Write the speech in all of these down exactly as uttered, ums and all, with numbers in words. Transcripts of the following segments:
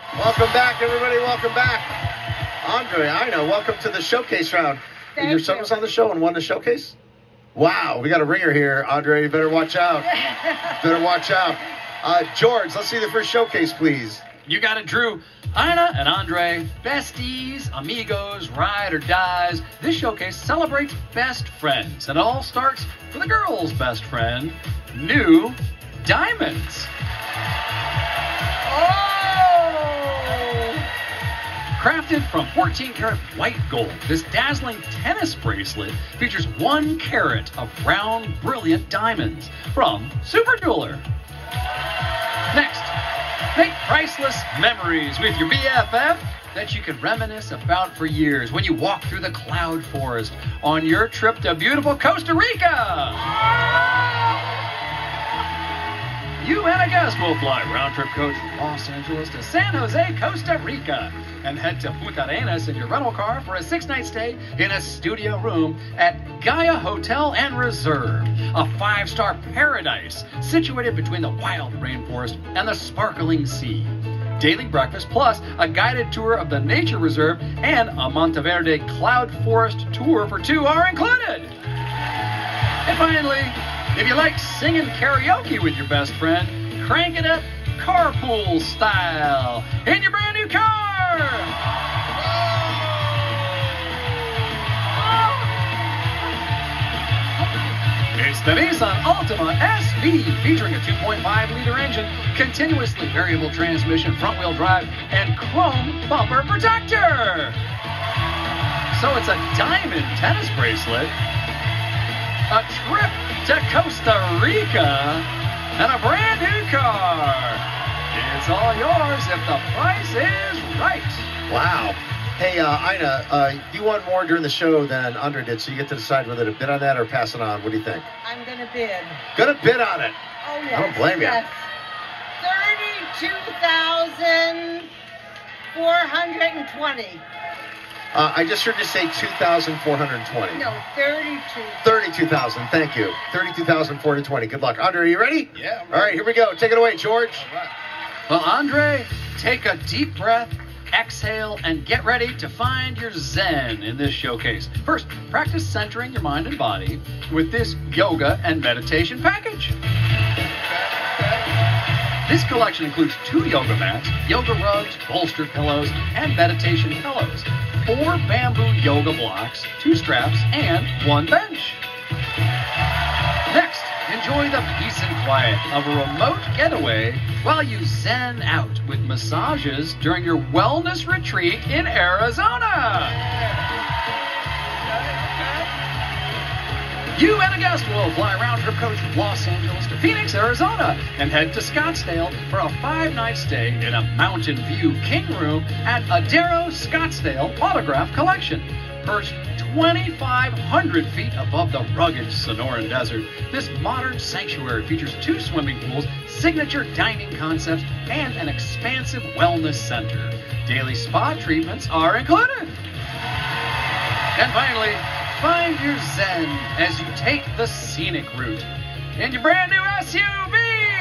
Welcome back, everybody. Welcome back. Andre, Ina, welcome to the showcase round. Thank Your son you. was on the show and won the showcase? Wow, we got a ringer here, Andre. You better watch out. better watch out. Uh, George, let's see the first showcase, please. You got it, Drew. Ina and Andre, besties, amigos, ride or dies. This showcase celebrates best friends. And it all starts with a girl's best friend, new diamonds. Oh! Crafted from fourteen karat white gold, this dazzling tennis bracelet features one carat of round, brilliant diamonds from Super Jeweler. Next, make priceless memories with your B F F that you can reminisce about for years when you walk through the cloud forest on your trip to beautiful Costa Rica. You and a guest will fly round-trip coach from Los Angeles to San Jose, Costa Rica, and head to Punta Arenas in your rental car for a six-night stay in a studio room at Gaia Hotel and Reserve, a five-star paradise situated between the wild rainforest and the sparkling sea. Daily breakfast plus a guided tour of the nature reserve and a Monteverde cloud forest tour for two are included. And finally, if you like singing karaoke with your best friend, crank it up carpool style in your brand new car. It's the Nissan Altima S V, featuring a two point five liter engine, continuously variable transmission, front-wheel drive, and chrome bumper protector. So it's a diamond tennis bracelet, a trip to Costa Rica, and a brand new car. It's all yours if the price is right. Wow. Hey, uh, Ina, uh, you won more during the show than Andre did, so you get to decide whether to bid on that or pass it on. What do you think? I'm gonna bid. Gonna bid on it. Oh, yes. I don't blame you. Yes. thirty-two thousand four hundred twenty. Uh, I just heard you say two thousand four hundred twenty. No, thirty-two. thirty-two thousand. Thank you. thirty-two thousand four hundred twenty. Good luck. Andre, are you ready? Yeah, I'm All right, here we go. Take it away, George. All right. Well, Andre, take a deep breath, exhale, and get ready to find your zen in this showcase. First, practice centering your mind and body with this yoga and meditation package. This collection includes two yoga mats, yoga rugs, bolstered pillows, and meditation pillows, four bamboo yoga blocks, two straps, and one bench. Next, enjoy the peace and quiet of a remote getaway while you zen out with massages during your wellness retreat in Arizona. You and a guest will fly round-trip coach from Los Angeles to Phoenix, Arizona, and head to Scottsdale for a five-night stay in a Mountain View King Room at Adero Scottsdale Autograph Collection. Perched twenty-five hundred feet above the rugged Sonoran Desert, this modern sanctuary features two swimming pools, signature dining concepts, and an expansive wellness center. Daily spa treatments are included. And finally, find your zen as you take the scenic route in your brand new S U V.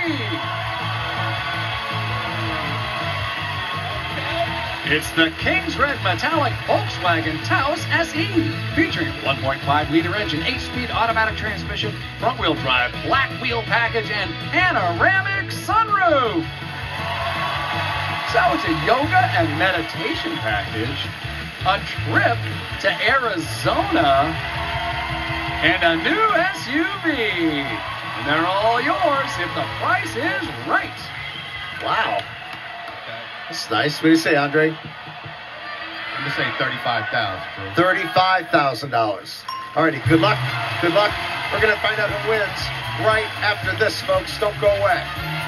It's the King's Red Metallic Volkswagen Taos S E, featuring one point five liter engine, eight speed automatic transmission, front-wheel drive, black wheel package, and panoramic sunroof. So it's a yoga and meditation package, a trip to Arizona, and a new S U V. And they're all yours if the price is right. Wow. That's nice. What do you say, Andre? I'm gonna say thirty-five thousand. thirty-five thousand dollars. All righty, good luck. Good luck. We're going to find out who wins right after this, folks. Don't go away.